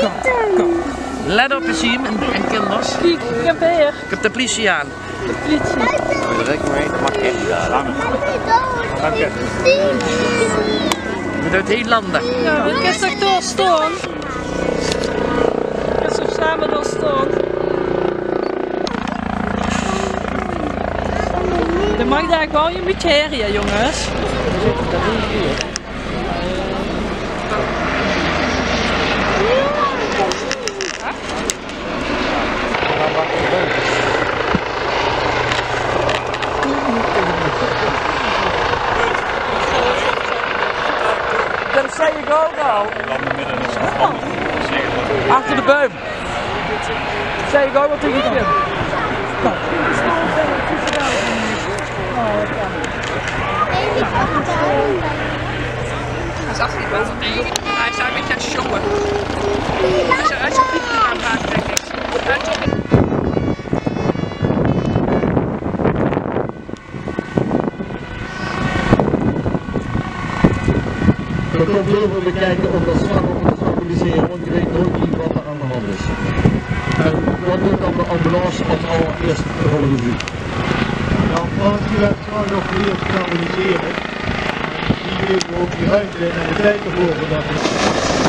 Kom. Let op eens hier en kinders. Kijk, ik heb hier. Ik heb de politie aan. De politie. Direct mee, dat mag echt niet daar. Dank je. We doen het heel landen. Ja, we kunnen toch doorstaan? We kunnen toch samen doorstaan? Dan mag daar gewoon een beetje herrie, jongens. Dan zei ik ook al. Achter de boom. Zei ik ook al tegen je. Hij is achter die boom. Hij is daar een beetje aan het showen. Hij is uit zijn piepje aan het maken, denk ik. We komen heel veel bekijken om dat slachtoffer te stabiliseren, want je weet nooit niet wat er aan de hand is. En wat doet dan de ambulance als allereerste volgende vuur? Nou, als je het gewoon nog weer stabiliseren, die wil ook die ruimte en de tijd ervoor dat